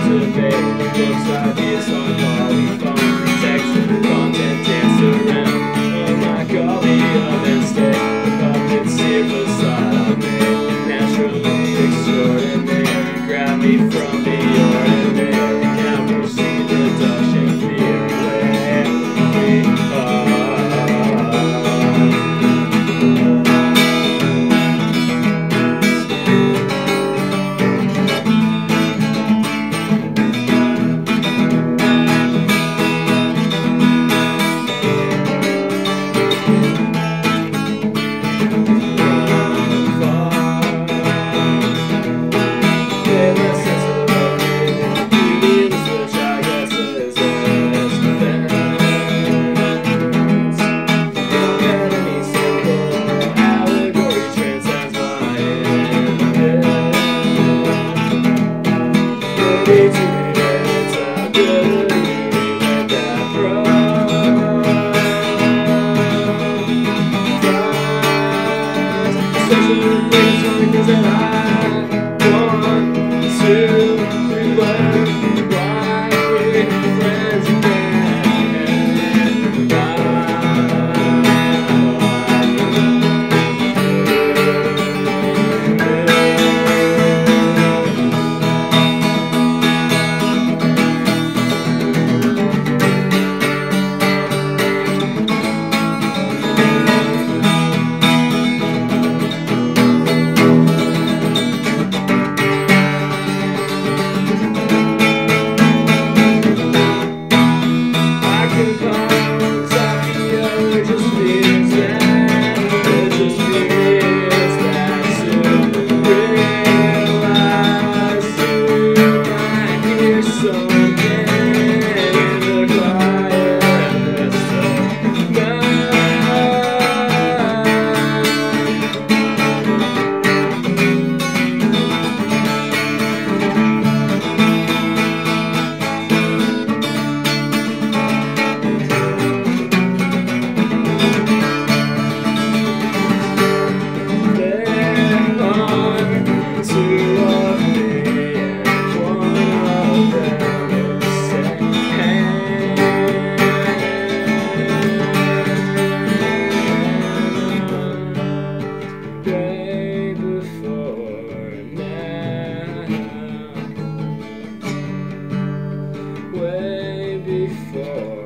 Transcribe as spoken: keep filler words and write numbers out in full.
cultivate books, ideas on polyphone, text and content dance around. Oh my God, the oven stay, the puppets here facade I made, naturally extraordinary, grab me from the ordinary, now proceed reduction theory where we are. Because I want to relearn why we're friends way before